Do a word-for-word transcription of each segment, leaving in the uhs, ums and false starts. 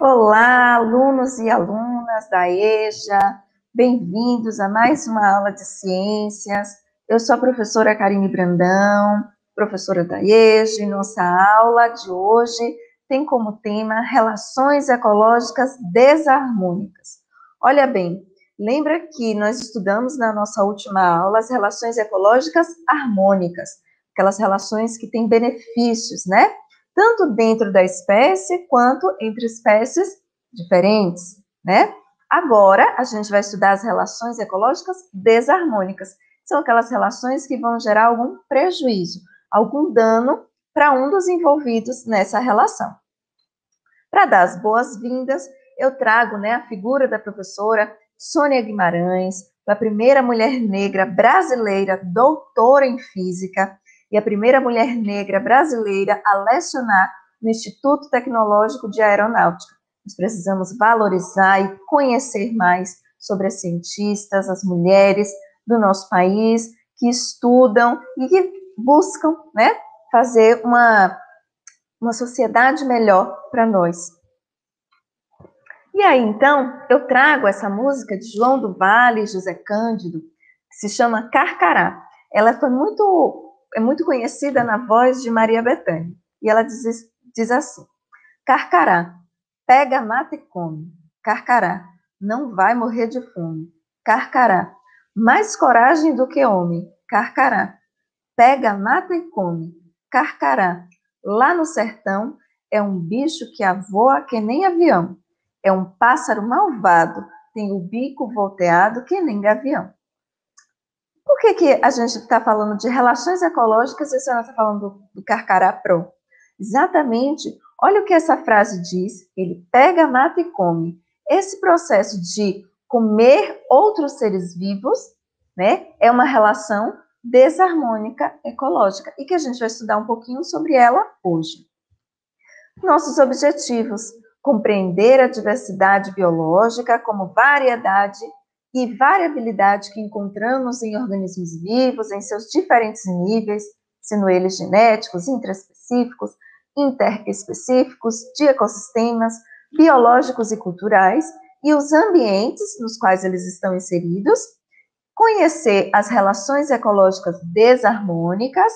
Olá, alunos e alunas da EJA, bem-vindos a mais uma aula de ciências. Eu sou a professora Karine Brandão, professora da EJA, e nossa aula de hoje tem como tema Relações Ecológicas Desarmônicas. Olha bem, lembra que nós estudamos na nossa última aula as relações ecológicas harmônicas, aquelas relações que têm benefícios, né? Tanto dentro da espécie, quanto entre espécies diferentes, né? Agora, a gente vai estudar as relações ecológicas desarmônicas. São aquelas relações que vão gerar algum prejuízo, algum dano para um dos envolvidos nessa relação. Para dar as boas-vindas, eu trago, né, a figura da professora Sônia Guimarães, a primeira mulher negra brasileira doutora em física, e a primeira mulher negra brasileira a lecionar no Instituto Tecnológico de Aeronáutica. Nós precisamos valorizar e conhecer mais sobre as cientistas, as mulheres do nosso país que estudam e que buscam, né, fazer uma, uma sociedade melhor para nós. E aí, então, eu trago essa música de João do Vale e José Cândido, que se chama Carcará. Ela foi muito... é muito conhecida na voz de Maria Bethânia. E ela diz, diz assim: Carcará, pega, mata e come. Carcará, não vai morrer de fome. Carcará, mais coragem do que homem. Carcará, pega, mata e come. Carcará, lá no sertão é um bicho que voa que nem avião. É um pássaro malvado, tem o bico volteado que nem gavião. Por que, que a gente está falando de relações ecológicas e a senhora está falando do, do Carcará Pro? Exatamente, olha o que essa frase diz, ele pega, mata e come. Esse processo de comer outros seres vivos, né, é uma relação desarmônica ecológica e que a gente vai estudar um pouquinho sobre ela hoje. Nossos objetivos: compreender a diversidade biológica como variedade e variabilidade que encontramos em organismos vivos em seus diferentes níveis, sendo eles genéticos, intraespecíficos, interespecíficos, de ecossistemas, biológicos e culturais, e os ambientes nos quais eles estão inseridos, conhecer as relações ecológicas desarmônicas,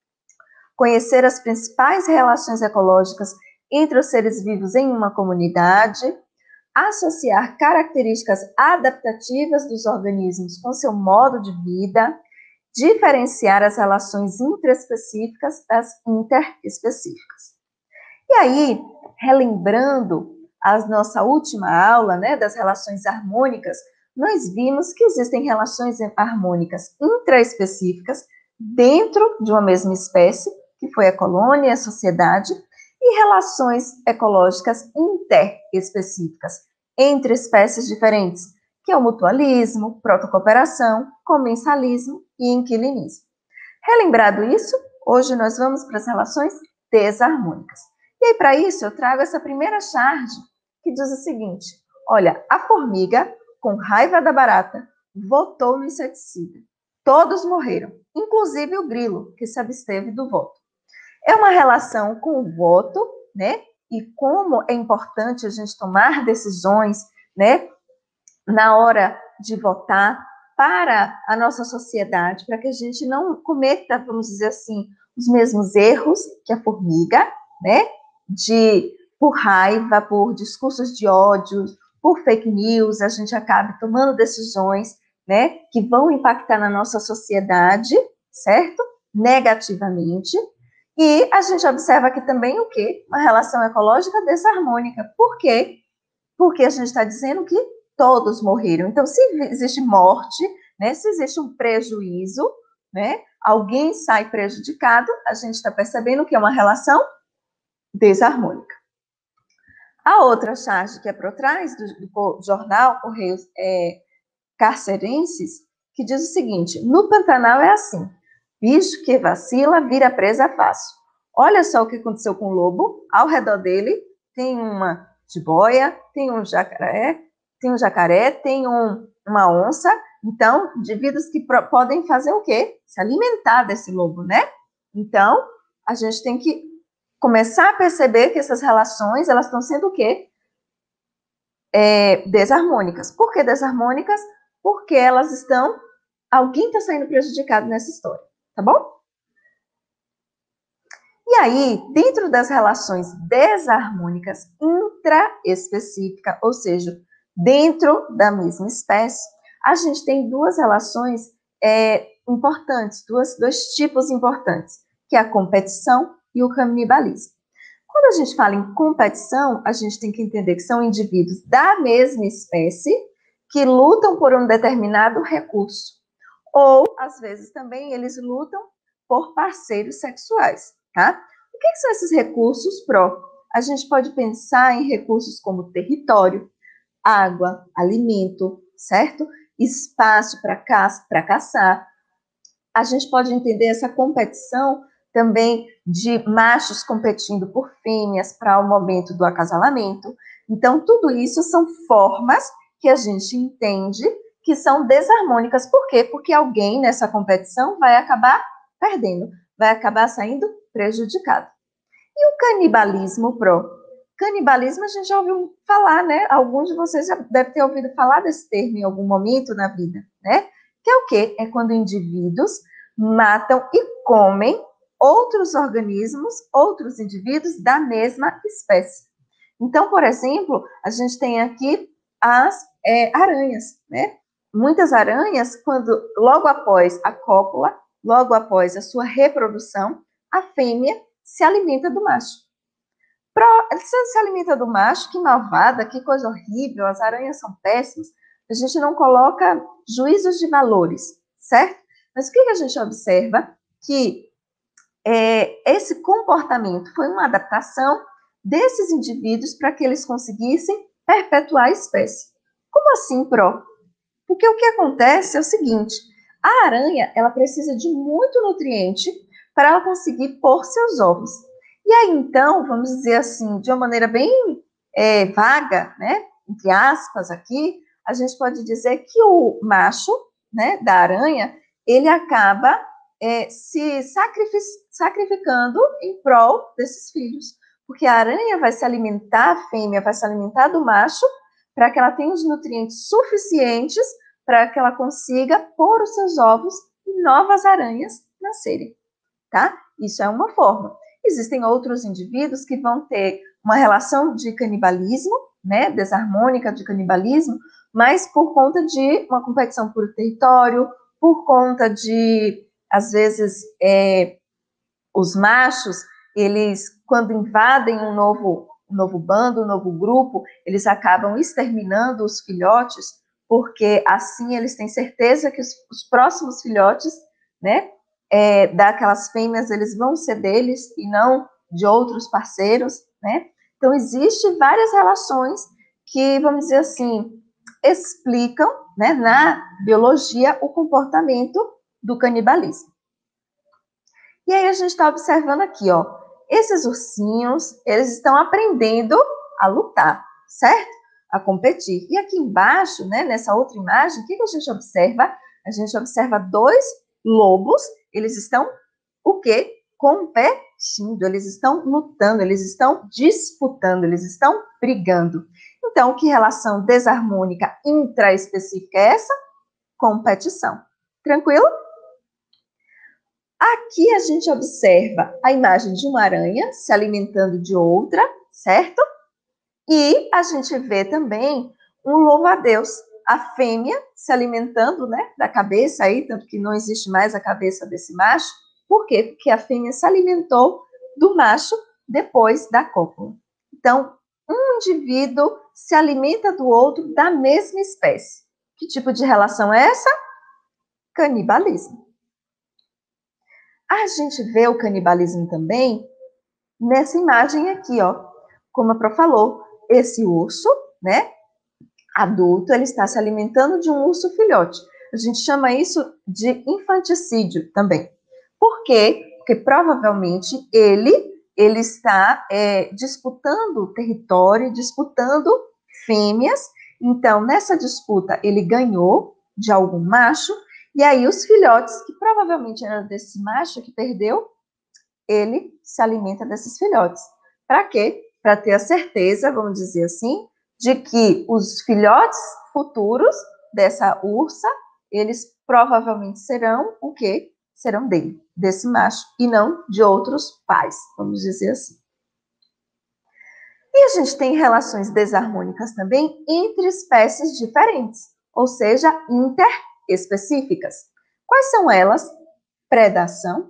conhecer as principais relações ecológicas entre os seres vivos em uma comunidade, associar características adaptativas dos organismos com seu modo de vida, diferenciar as relações intraespecíficas das interespecíficas. E aí, relembrando a nossa última aula, né, das relações harmônicas, nós vimos que existem relações harmônicas intraespecíficas dentro de uma mesma espécie, que foi a colônia e a sociedade, e relações ecológicas interespecíficas entre espécies diferentes, que é o mutualismo, protocooperação, comensalismo e inquilinismo. Relembrado isso, hoje nós vamos para as relações desarmônicas. E aí, para isso, eu trago essa primeira charge, que diz o seguinte: olha, a formiga, com raiva da barata, votou no inseticida. Todos morreram, inclusive o grilo, que se absteve do voto. É uma relação com o voto, né? E como é importante a gente tomar decisões, né? Na hora de votar para a nossa sociedade, para que a gente não cometa, vamos dizer assim, os mesmos erros que a formiga, né? De, por raiva, por discursos de ódio, por fake news, a gente acabe tomando decisões, né? Que vão impactar na nossa sociedade, certo? Negativamente. E a gente observa aqui também o quê? Uma relação ecológica desarmônica. Por quê? Porque a gente está dizendo que todos morreram. Então, se existe morte, né, se existe um prejuízo, né, alguém sai prejudicado, a gente está percebendo que é uma relação desarmônica. A outra charge que é por trás do, do jornal Correios é, Carcerenses, que diz o seguinte: no Pantanal é assim, bicho que vacila vira presa fácil. Olha só o que aconteceu com o lobo. Ao redor dele tem uma jiboia, tem um jacaré, tem um jacaré, tem um, uma onça. Então, indivíduos que pro, podem fazer o quê? Se alimentar desse lobo, né? Então, a gente tem que começar a perceber que essas relações, elas estão sendo o quê? é, desarmônicas. Por que desarmônicas? Porque elas estão... Alguém está saindo prejudicado nessa história, tá bom? E aí, dentro das relações desarmônicas intraespecíficas, ou seja, dentro da mesma espécie, a gente tem duas relações é, importantes, duas, dois tipos importantes, que é a competição e o canibalismo. Quando a gente fala em competição, a gente tem que entender que são indivíduos da mesma espécie que lutam por um determinado recurso. Ou, às vezes, também eles lutam por parceiros sexuais, tá? O que são esses recursos pró? A gente pode pensar em recursos como território, água, alimento, certo? Espaço para caça, para caçar. A gente pode entender essa competição também de machos competindo por fêmeas para o momento do acasalamento. Então, tudo isso são formas que a gente entende que são desarmônicas. Por quê? Porque alguém nessa competição vai acabar perdendo, vai acabar saindo prejudicado. E o canibalismo, Pro? Canibalismo a gente já ouviu falar, né? Alguns de vocês já devem ter ouvido falar desse termo em algum momento na vida, né? Que é o quê? É quando indivíduos matam e comem outros organismos, outros indivíduos da mesma espécie. Então, por exemplo, a gente tem aqui as é, aranhas, né? Muitas aranhas, quando logo após a cópula, logo após a sua reprodução, a fêmea se alimenta do macho. Pro, se se alimenta do macho, que malvada, que coisa horrível, as aranhas são péssimas. A gente não coloca juízos de valores, certo? Mas o que a gente observa? Que é, esse comportamento foi uma adaptação desses indivíduos para que eles conseguissem perpetuar a espécie. Como assim, Pro? Porque o que acontece é o seguinte, a aranha, ela precisa de muito nutriente para ela conseguir pôr seus ovos. E aí, então, vamos dizer assim, de uma maneira bem é, vaga, né, entre aspas aqui, a gente pode dizer que o macho, né, da aranha, ele acaba é, se sacrific sacrificando em prol desses filhos. Porque a aranha vai se alimentar, a fêmea vai se alimentar do macho, para que ela tenha os nutrientes suficientes para que ela consiga pôr os seus ovos e novas aranhas nascerem, tá? Isso é uma forma. Existem outros indivíduos que vão ter uma relação de canibalismo, né, desarmônica de canibalismo, mas por conta de uma competição por território, por conta de, às vezes, é, os machos, eles, quando invadem um novo, um novo bando, um novo grupo, eles acabam exterminando os filhotes, porque assim eles têm certeza que os, os próximos filhotes, né, é, daquelas fêmeas, eles vão ser deles e não de outros parceiros, né? Então, existem várias relações que, vamos dizer assim, explicam, né, na biologia o comportamento do canibalismo. E aí a gente está observando aqui, ó, esses ursinhos, eles estão aprendendo a lutar, certo? A competir. E aqui embaixo, né, nessa outra imagem, o que, que a gente observa? A gente observa dois lobos, eles estão, o quê? Competindo, eles estão lutando, eles estão disputando, eles estão brigando. Então, que relação desarmônica intraespecífica é essa? Competição. Tranquilo? Aqui a gente observa a imagem de uma aranha se alimentando de outra, certo? E a gente vê também um louva-a-Deus, a fêmea se alimentando, né, da cabeça aí, tanto que não existe mais a cabeça desse macho. Por quê? Porque a fêmea se alimentou do macho depois da cópula. Então, um indivíduo se alimenta do outro da mesma espécie. Que tipo de relação é essa? Canibalismo. A gente vê o canibalismo também nessa imagem aqui, ó. Como a Pro falou, esse urso, né, adulto, ele está se alimentando de um urso filhote. A gente chama isso de infanticídio também. Por quê? Porque provavelmente ele, ele está é, disputando território, disputando fêmeas. Então, nessa disputa, ele ganhou de algum macho, e aí os filhotes, que provavelmente eram desse macho que perdeu, ele se alimenta desses filhotes. Para quê? Para ter a certeza, vamos dizer assim, de que os filhotes futuros dessa ursa, eles provavelmente serão o quê? Serão dele, desse macho, e não de outros pais, vamos dizer assim. E a gente tem relações desarmônicas também entre espécies diferentes, ou seja, interespecíficas. Quais são elas? Predação,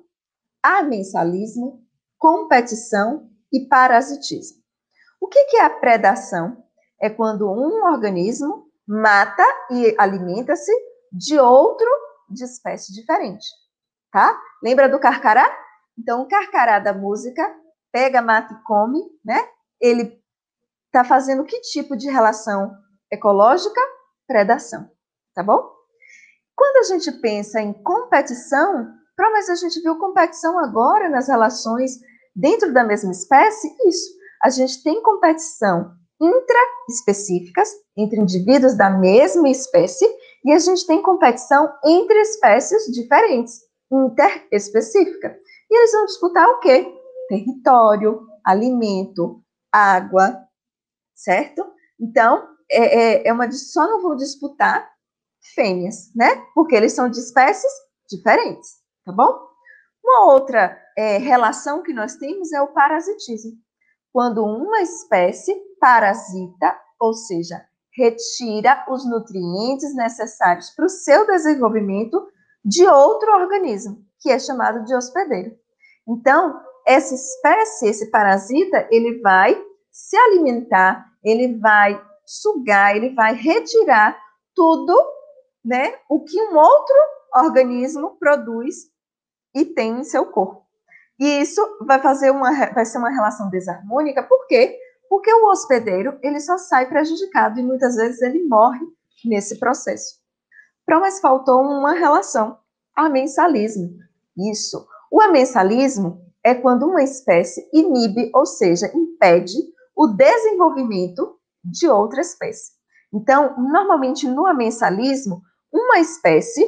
amensalismo, competição e parasitismo. O que é a predação? É quando um organismo mata e alimenta-se de outro de espécie diferente, tá? Lembra do carcará? Então, o carcará da música pega, mata e come, né? Ele está fazendo que tipo de relação ecológica? Predação, tá bom? Quando a gente pensa em competição, mas a gente viu competição agora nas relações dentro da mesma espécie? Isso. A gente tem competição intraespecíficas, entre indivíduos da mesma espécie, e a gente tem competição entre espécies diferentes, interespecífica. E eles vão disputar o quê? Território, alimento, água, certo? Então, é, é, é uma, só não vão disputar fêmeas, né? Porque eles são de espécies diferentes, tá bom? Uma outra é, relação que nós temos é o parasitismo. Quando uma espécie parasita, ou seja, retira os nutrientes necessários para o seu desenvolvimento de outro organismo, que é chamado de hospedeiro. Então, essa espécie, esse parasita, ele vai se alimentar, ele vai sugar, ele vai retirar tudo, né, o que um outro organismo produz e tem em seu corpo. E isso vai fazer uma, vai ser uma relação desarmônica, por quê? Porque o hospedeiro, ele só sai prejudicado e muitas vezes ele morre nesse processo. Então, mas faltou uma relação, amensalismo. Isso. O amensalismo é quando uma espécie inibe, ou seja, impede o desenvolvimento de outra espécie. Então, normalmente no amensalismo, uma espécie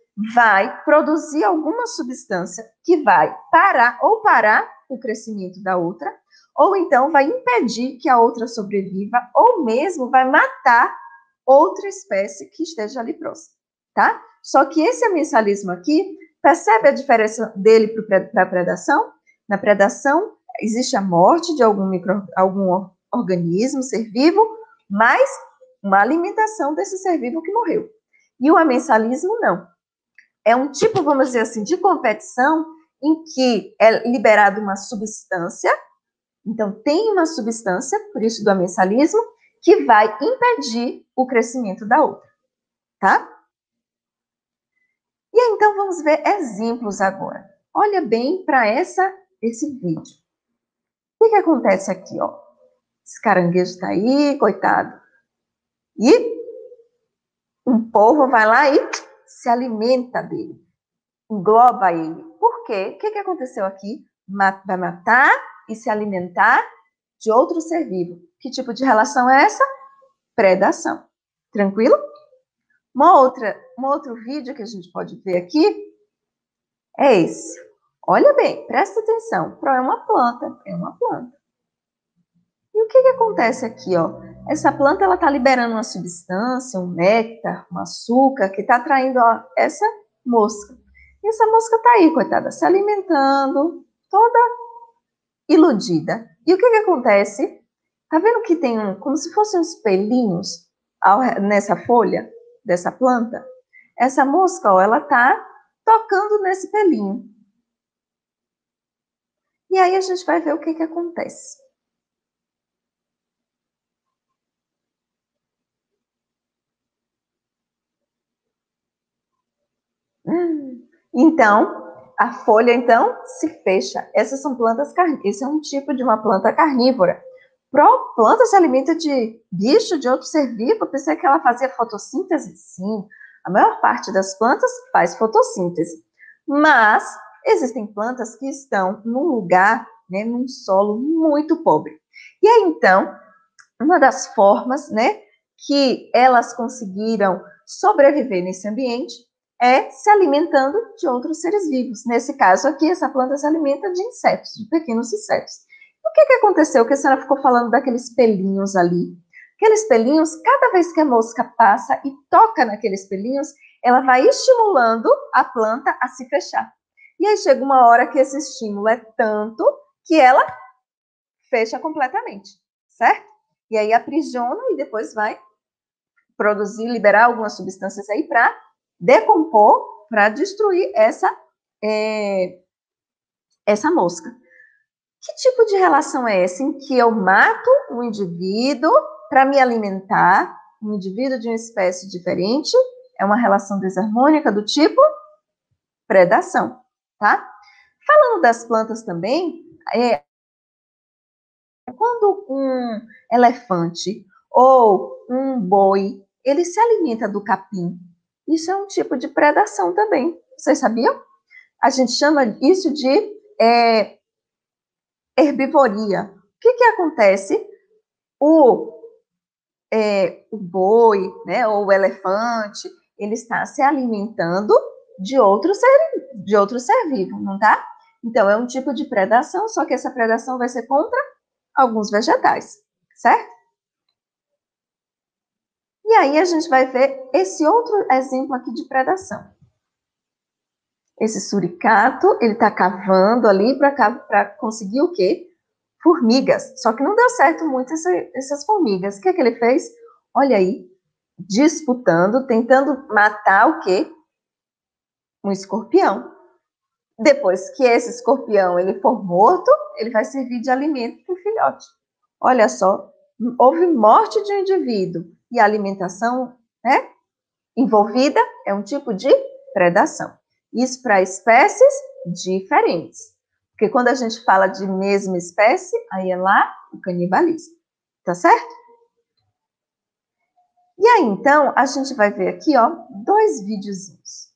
vai produzir alguma substância que vai parar ou parar o crescimento da outra, ou então vai impedir que a outra sobreviva, ou mesmo vai matar outra espécie que esteja ali próxima, tá? Só que esse amensalismo aqui, percebe a diferença dele para a predação? Na predação, existe a morte de algum, micro, algum organismo, ser vivo, mas uma alimentação desse ser vivo que morreu. E o amensalismo, não. É um tipo, vamos dizer assim, de competição em que é liberada uma substância, então tem uma substância, por isso do amensalismo, que vai impedir o crescimento da outra, tá? E aí, então vamos ver exemplos agora. Olha bem para essa esse vídeo. O que, que acontece aqui, ó? Esse caranguejo está aí, coitado. E um polvo vai lá e se alimenta dele, engloba ele. Por quê? O que, que aconteceu aqui? Vai matar e se alimentar de outro ser vivo. Que tipo de relação é essa? Predação. Tranquilo? Uma outra, um outro vídeo que a gente pode ver aqui é esse. Olha bem, presta atenção. É uma planta, é uma planta. E o que, que acontece aqui, ó? Essa planta, ela tá liberando uma substância, um néctar, um açúcar, que tá atraindo, ó, essa mosca. E essa mosca tá aí, coitada, se alimentando, toda iludida. E o que que acontece? Tá vendo que tem um, como se fossem uns pelinhos ao, nessa folha dessa planta? Essa mosca, ó, ela tá tocando nesse pelinho. E aí a gente vai ver o que que acontece. Hum, então, a folha, então, se fecha. Essas são plantas carnívoras. Esse é um tipo de uma planta carnívora. Pro, planta se alimenta de bicho, de outro ser vivo. Eu pensei que ela fazia fotossíntese. Sim, a maior parte das plantas faz fotossíntese. Mas existem plantas que estão num lugar, né, num solo muito pobre. E aí, então, uma das formas, né, que elas conseguiram sobreviver nesse ambiente é se alimentando de outros seres vivos. Nesse caso aqui, essa planta se alimenta de insetos, de pequenos insetos. O que que aconteceu? Que a senhora ficou falando daqueles pelinhos ali? Aqueles pelinhos, cada vez que a mosca passa e toca naqueles pelinhos, ela vai estimulando a planta a se fechar. E aí chega uma hora que esse estímulo é tanto que ela fecha completamente, certo? E aí aprisiona e depois vai produzir, liberar algumas substâncias aí para decompor, para destruir essa, é, essa mosca. Que tipo de relação é essa em que eu mato um indivíduo para me alimentar, um indivíduo de uma espécie diferente? É uma relação desarmônica do tipo predação, tá? Falando das plantas também, é, quando um elefante ou um boi, ele se alimenta do capim, isso é um tipo de predação também. Vocês sabiam? A gente chama isso de é, herbivoria. O que que acontece? O, é, o boi, né, ou o elefante, ele está se alimentando de outro ser, de outro ser vivo, não tá? Então, é um tipo de predação, só que essa predação vai ser contra alguns vegetais, certo? E aí a gente vai ver esse outro exemplo aqui de predação. Esse suricato, ele está cavando ali para conseguir o quê? Formigas. Só que não deu certo muito essa, essas formigas. O que é que ele fez? Olha aí, disputando, tentando matar o quê? Um escorpião. Depois que esse escorpião ele for morto, ele vai servir de alimento para o filhote. Olha só, houve morte de um indivíduo e a alimentação, né, envolvida é um tipo de predação. Isso para espécies diferentes. Porque quando a gente fala de mesma espécie, aí é lá o canibalismo. Tá certo? E aí, então, a gente vai ver aqui, ó, dois videozinhos.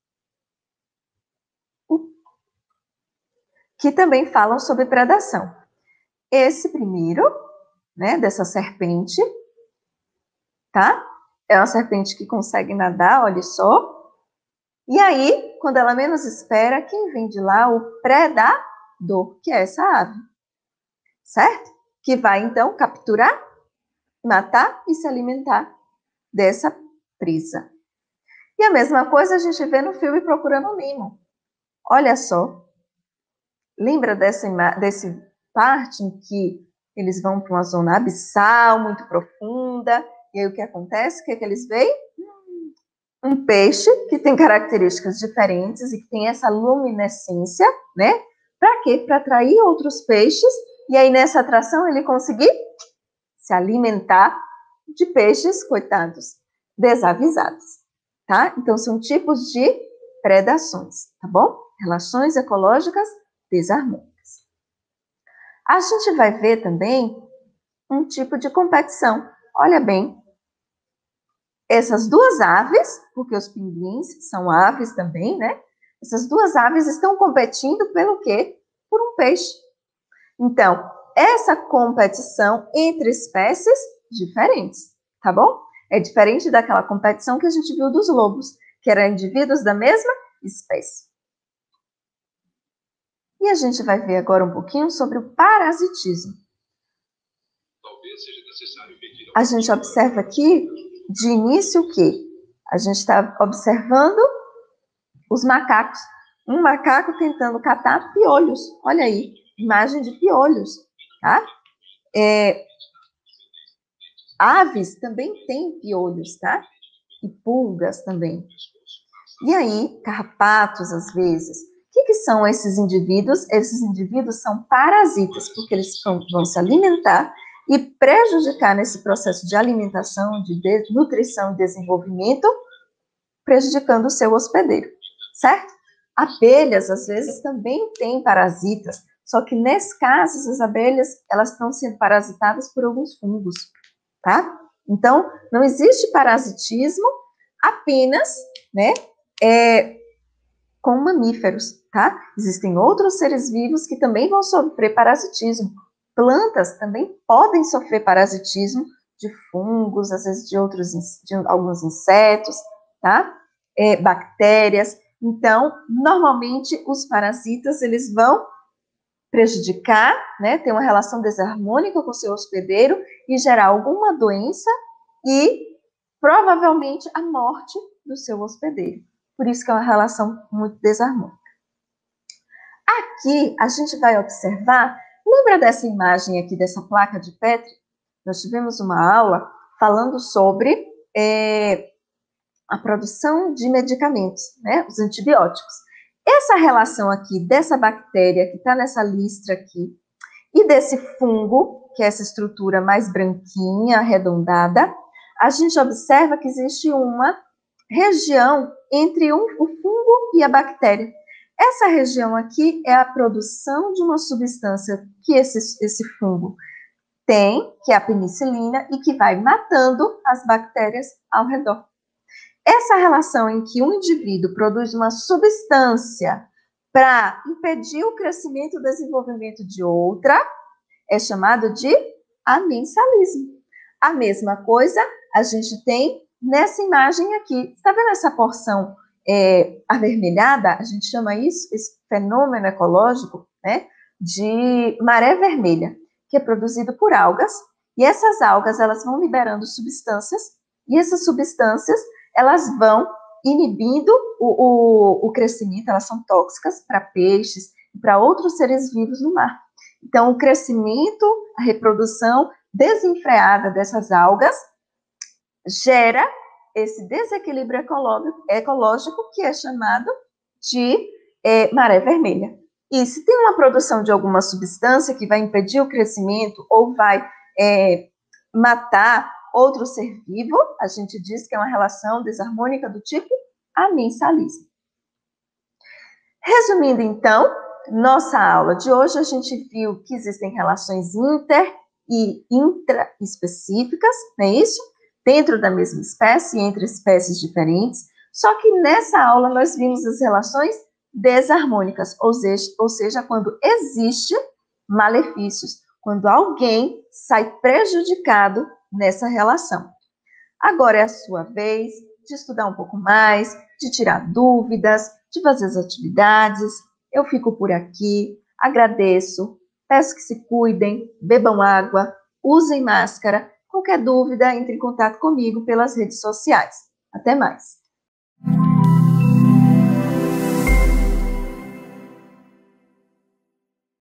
Que também falam sobre predação. Esse primeiro, né, dessa serpente, tá? É uma serpente que consegue nadar, olha só. E aí, quando ela menos espera, quem vem de lá? O predador, que é essa ave, certo? Que vai, então, capturar, matar e se alimentar dessa presa. E a mesma coisa a gente vê no filme Procurando Nemo. Olha só, lembra dessa, dessa parte em que eles vão para uma zona abissal, muito profunda, e aí o que acontece? O que é que eles veem? Um peixe que tem características diferentes e que tem essa luminescência, né? Para quê? Para atrair outros peixes e aí nessa atração ele conseguir se alimentar de peixes, coitados, desavisados, tá? Então são tipos de predações, tá bom? Relações ecológicas desarmônicas. A gente vai ver também um tipo de competição. Olha bem, essas duas aves, porque os pinguins são aves também, né? Essas duas aves estão competindo pelo quê? Por um peixe. Então, essa competição entre espécies diferentes, tá bom? É diferente daquela competição que a gente viu dos lobos, que eram indivíduos da mesma espécie. E a gente vai ver agora um pouquinho sobre o parasitismo. A gente observa aqui, de início, o quê? A gente está observando os macacos. Um macaco tentando catar piolhos. Olha aí, imagem de piolhos, tá? É, aves também têm piolhos, tá? E pulgas também. E aí, carrapatos, às vezes. O que, que são esses indivíduos? Esses indivíduos são parasitas, porque eles vão, vão se alimentar e prejudicar nesse processo de alimentação, de nutrição e desenvolvimento, prejudicando o seu hospedeiro, certo? Abelhas, às vezes, também têm parasitas, só que, nesse caso, as abelhas, elas estão sendo parasitadas por alguns fungos, tá? Então, não existe parasitismo apenas, né, é, com mamíferos, tá? Existem outros seres vivos que também vão sofrer parasitismo. Plantas também podem sofrer parasitismo de fungos, às vezes de outros, de alguns insetos, tá? É, bactérias. Então, normalmente, os parasitas, eles vão prejudicar, né, ter uma relação desarmônica com o seu hospedeiro e gerar alguma doença e provavelmente a morte do seu hospedeiro. Por isso que é uma relação muito desarmônica. Aqui a gente vai observar, lembra dessa imagem aqui, dessa placa de Petri? Nós tivemos uma aula falando sobre é, a produção de medicamentos, né, os antibióticos. Essa relação aqui dessa bactéria que está nessa listra aqui e desse fungo, que é essa estrutura mais branquinha, arredondada, a gente observa que existe uma região entre um, o fungo e a bactéria. Essa região aqui é a produção de uma substância que esse, esse fungo tem, que é a penicilina, e que vai matando as bactérias ao redor. Essa relação em que um indivíduo produz uma substância para impedir o crescimento e o desenvolvimento de outra é chamado de amensalismo. A mesma coisa a gente tem nessa imagem aqui. Está vendo essa porção é, avermelhada? A gente chama isso, esse fenômeno ecológico, né, de maré vermelha, que é produzido por algas. E essas algas, elas vão liberando substâncias, e essas substâncias elas vão inibindo o, o, o crescimento, elas são tóxicas para peixes e para outros seres vivos no mar. Então, o crescimento, a reprodução desenfreada dessas algas gera esse desequilíbrio ecológico, ecológico que é chamado de é, maré vermelha. E se tem uma produção de alguma substância que vai impedir o crescimento ou vai é, matar outro ser vivo, a gente diz que é uma relação desarmônica do tipo amensalismo. Resumindo, então, nossa aula de hoje, a gente viu que existem relações inter e intraespecíficas, não é isso? Dentro da mesma espécie, entre espécies diferentes, só que nessa aula nós vimos as relações desarmônicas, ou seja, ou seja, quando existe malefícios, quando alguém sai prejudicado nessa relação. Agora é a sua vez de estudar um pouco mais, de tirar dúvidas, de fazer as atividades. Eu fico por aqui, agradeço, peço que se cuidem, bebam água, usem máscara. Qualquer dúvida, entre em contato comigo pelas redes sociais. Até mais!